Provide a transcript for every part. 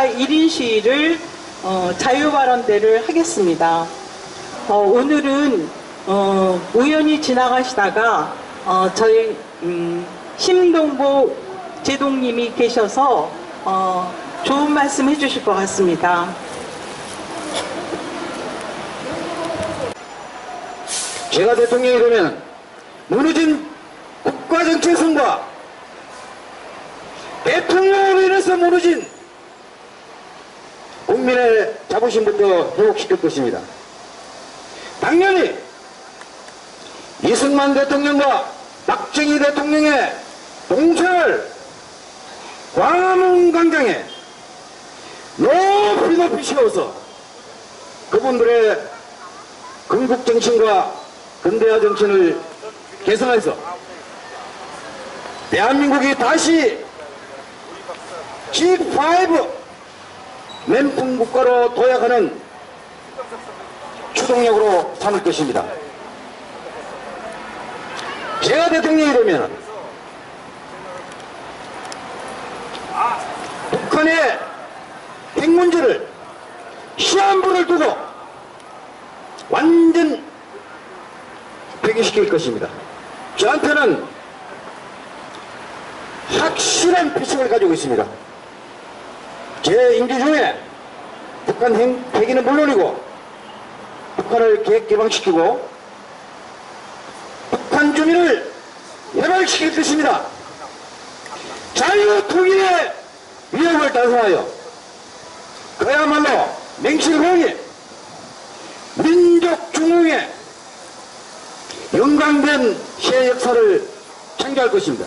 국가 1인 시위를 자유발언대를 하겠습니다. 오늘은 우연히 지나가시다가 저희 심동보 제동님이 계셔서 좋은 말씀 해주실 것 같습니다. 제가 대통령이 되면 무너진 국가정체성과 대통령으로 인해서 무너진 국민의 자부심부터 회복시킬 것입니다. 당연히 이승만 대통령과 박정희 대통령의 동상을 광화문 광장에 높이 세워서 그분들의 건국정신과 근대화 정신을 개선해서 대한민국이 다시 G5 맨풍 국가로 도약하는 추동력으로 삼을 것입니다. 제가 대통령이 되면 북한의 핵 문제를 시한부를 두고 완전 폐기시킬 것입니다. 저한테는 확실한 필승을 가지고 있습니다. 제 임기 중에 북한 핵폐기는 물론이고 북한을 개방시키고 북한 주민을 해방시킬 것입니다. 자유통일의 위협을 달성하여 그야말로 맹실공히 민족 중흥의 영광된 새 역사를 창조할 것입니다.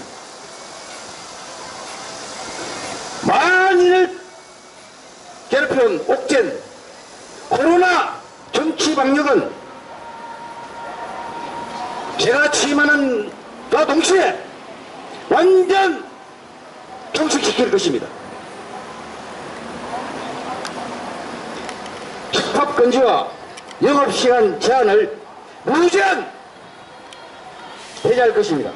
만인을 괴롭혀온 옥젠 코로나 정치 방역은 제가 취임하는 그 동시에 완전 종식시킬 것입니다. 식합금지와 영업시간 제한을 무제한 해제할 것입니다.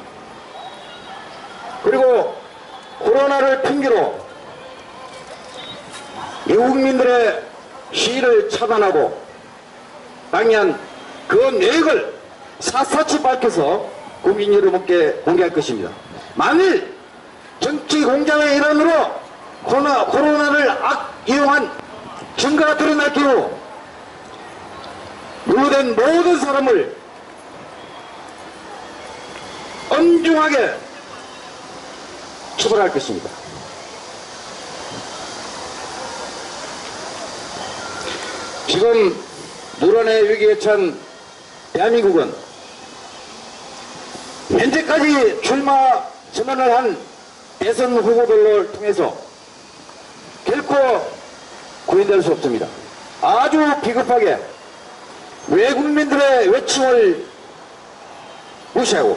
그리고 코로나를 핑계로 외국민들의 시위를 차단하고 당연 그 내역을 샅샅이 밝혀서 국민 여러분께 공개할 것입니다. 만일 정치 공작의 일환으로 코로나를 악이용한 증거가 드러날 경우 연루된 모든 사람을 엄중하게 처벌할 것입니다. 지금 노란의 위기에 처한 대한민국은 현재까지 출마 선언을 한 대선 후보들을 통해서 결코 구인될 수 없습니다. 아주 비겁하게 외국민들의 외침을 무시하고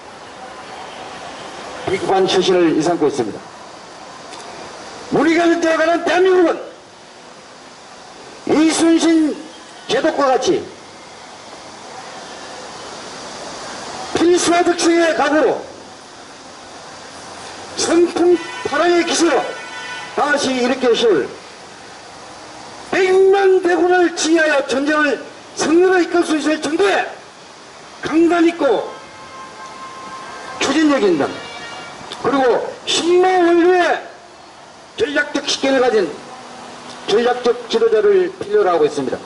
비겁한 처신을 일삼고 있습니다. 우리가 되어가는 대한민국은 이순신 제독과 같이 필수화득층의 각오로 선풍파랑의 기세로 다시 일으켜 세울 100만 대군을 지휘하여 전쟁을 승리로 이끌 수 있을 정도의 강단 있고 추진력 있는 그리고 신모 원류의 전략적 식견을 가진 전략적 지도자를 필요로 하고 있습니다.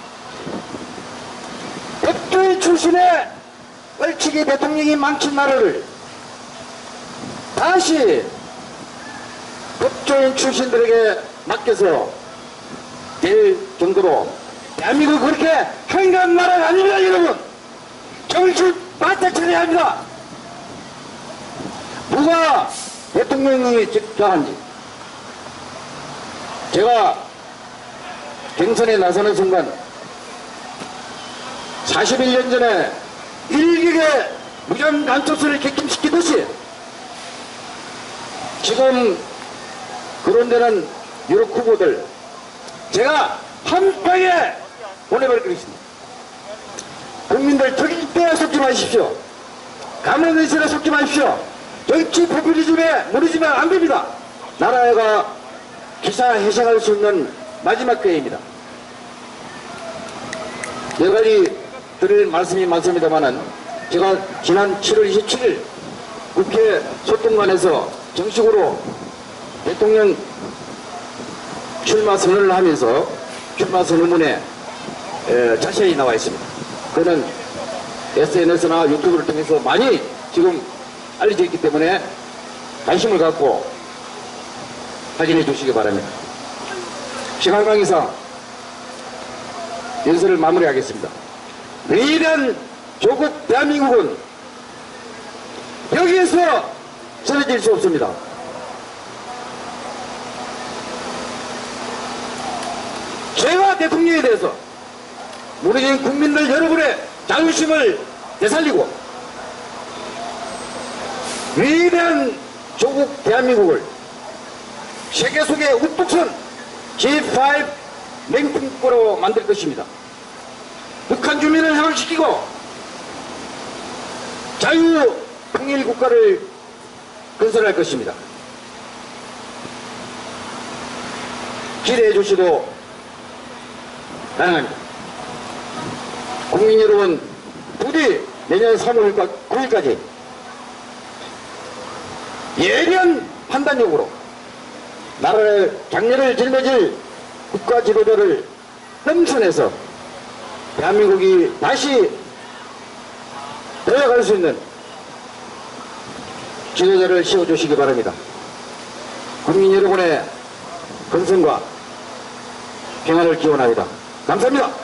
법조인 출신의 얼치기 대통령이 망친 나라를 다시 법조인 출신들에게 맡겨서 될 정도로 대한민국 그렇게 한가한 나라가 아닙니다. 여러분 정신 바짝 차려야 합니다. 누가 대통령이 직자한지 제가 경선에 나서는 순간 41년 전에 일격의 무전 간첩선을 객김시키듯이 지금 거론되는 유력 후보들 제가 한 방에 보내버릴 것입니다. 국민들 적임때에 속지 마십시오. 가문의식에 속지 마십시오. 정치 포퓰리즘에 무너지면 안 됩니다. 나라가 기사회생할 수 있는 마지막 기회입니다. 여러 가지 드릴 말씀이 많습니다만은 제가 지난 7월 27일 국회 소통관에서 정식으로 대통령 출마 선언을 하면서 출마 선언문에 자세히 나와 있습니다. 그는 SNS나 유튜브를 통해서 많이 지금 알려져 있기 때문에 관심을 갖고 확인해 주시기 바랍니다. 시간 관계상 연설을 마무리하겠습니다. 위대한 조국 대한민국은 여기에서 쓰러질 수 없습니다. 제가 대통령에 대해서 무너진 국민들 여러분의 자존심을 되살리고 위대한 조국 대한민국을 세계 속의 우뚝 선 G5 랭킹국가로 만들 것입니다. 북한 주민을 해방시키고 자유 통일 국가를 건설할 것입니다. 기대해 주시도 가능합니다. 국민 여러분, 부디 내년 3월 9일까지 예리한 판단력으로 나라의 장래를 짊어질 국가 지도자를 험선해서 대한민국이 다시 되어갈 수 있는 지도자를 세워주시기 바랍니다. 국민 여러분의 건승과 평안을 기원합니다. 감사합니다.